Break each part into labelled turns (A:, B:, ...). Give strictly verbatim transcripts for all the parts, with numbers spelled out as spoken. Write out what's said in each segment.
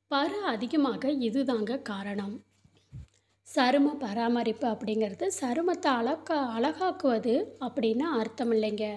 A: பரு அதிகமாக இதுதாங்க காரணம். சரும பராமரிப்பு அப்படிங்கிறது சருமத்தை அழகா அழகாக்குவது அப்படின்னு அர்த்தம் இல்லைங்க.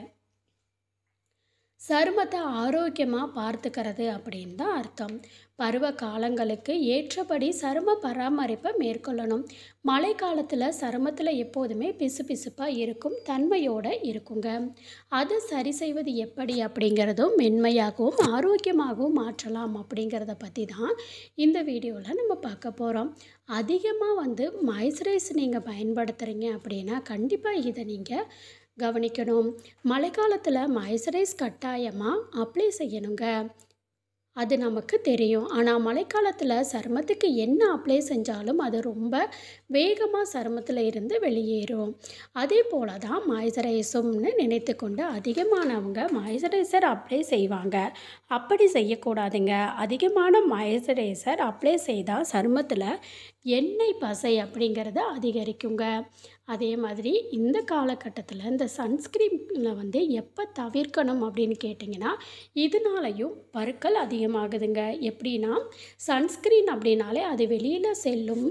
A: சருமத்தை ஆரோக்கியமாக பார்த்துக்கிறது அப்படின்னு தான் அர்த்தம். பருவ காலங்களுக்கு ஏற்றபடி சரும பராமரிப்பை மேற்கொள்ளணும். மழை காலத்தில் சருமத்தில் எப்போதுமே பிசுபிசுப்பாக இருக்கும் தன்மையோடு இருக்குங்க. அதை சரி செய்வது எப்படி அப்படிங்கிறதும் மென்மையாகவும் ஆரோக்கியமாகவும் மாற்றலாம் அப்படிங்கிறத பற்றி தான் இந்த வீடியோவில் நம்ம பார்க்க போகிறோம். அதிகமாக வந்து மாய்ஸ்சரைஸ் நீங்கள் பயன்படுத்துகிறீங்க அப்படின்னா கண்டிப்பாக இதை நீங்கள் கவனிக்கணும். மழைக்காலத்தில் மாய்ஸ்சரைஸ் கட்டாயமாக அப்ளை செய்யணுங்க. அது நமக்கு தெரியும். ஆனால் மழைக்காலத்தில் சருமத்துக்கு என்ன அப்ளை செஞ்சாலும் அது ரொம்ப வேகமாக சருமத்தில் இருந்து வெளியேறும். அதே போல் தான் மாய்ஸ்சரைஸும்னு நினைத்து கொண்டு அதிகமானவங்க மாய்ஸ்சரைசர் அப்ளை செய்வாங்க. அப்படி செய்யக்கூடாதுங்க. அதிகமான மாய்ஸ்சரைசர் அப்ளை செய்தால் சருமத்தில் எண்ணெய் பசை அப்படிங்கிறது அதிகரிக்குங்க. அதே மாதிரி இந்த காலகட்டத்தில் இந்த சன்ஸ்க்ரீனில் வந்து எப்போ தவிர்க்கணும் அப்படின்னு கேட்டிங்கன்னா இதனாலையும் பருக்கள் அதிகமாகுதுங்க. எப்படின்னா சன்ஸ்க்ரீன் அப்படின்னாலே அது வெளியில் செல்லும்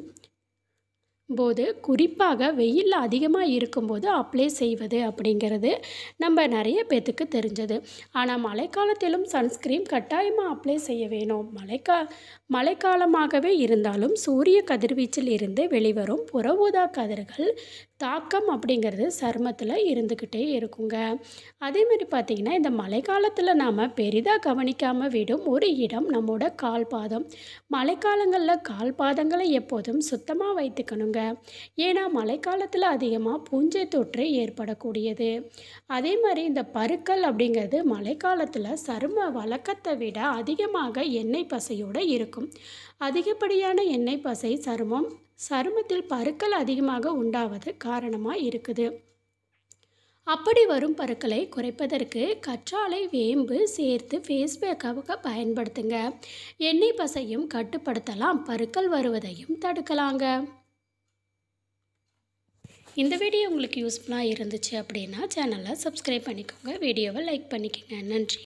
A: போது குறிப்பாக வெயிலில் அதிகமாக இருக்கும்போது அப்ளை செய்வது அப்படிங்கிறது நம்ம நிறைய பேத்துக்கு தெரிஞ்சது. ஆனால் மழைக்காலத்திலும் சன்ஸ்க்ரீன் கட்டாயமாக அப்ளை செய்ய வேணும். மழைக்கா மழைக்காலமாகவே இருந்தாலும் சூரிய கதிர்வீச்சில் இருந்து வெளிவரும் புற ஊதா கதிர்கள் தாக்கம் அப்படிங்கிறது சருமத்தில் இருந்துக்கிட்டே இருக்குங்க. அதேமாதிரி பார்த்திங்கன்னா இந்த மழைக்காலத்தில் நாம் பெரிதாக கவனிக்காமல் விடும் ஒரு இடம் நம்மோட கால் பாதம். மழைக்காலங்களில் கால் பாதங்களை எப்போதும் சுத்தமாக வைத்துக்கணுங்க. ஏன்னா மழைக்காலத்தில் அதிகமாக பூஞ்சை தொற்று ஏற்படக்கூடியது. அதே மாதிரி இந்த பருக்கள் அப்படிங்கிறது மழைக்காலத்தில் சரும வழக்கத்தை விட அதிகமாக எண்ணெய் பசையோடு இருக்கும். அதிகப்படியான எண்ணெய் பசை சருமம் சருமத்தில் பருக்கள் அதிகமாக உண்டாவது காரணமாக இருக்குது. அப்படி வரும் பருக்களை குறைப்பதற்கு கற்றாழை வேம்பு சேர்த்து ஃபேஸ் பேக்காக பயன்படுத்துங்க. எண்ணெய் பசையும் கட்டுப்படுத்தலாம், பருக்கள் வருவதையும் தடுக்கலாங்க. இந்த வீடியோ உங்களுக்கு யூஸ்ஃபுல்லாக இருந்துச்சு அப்படின்னா சேனலை சப்ஸ்கிரைப் பண்ணிக்கோங்க. வீடியோவை லைக் பண்ணிக்கோங்க. நன்றி.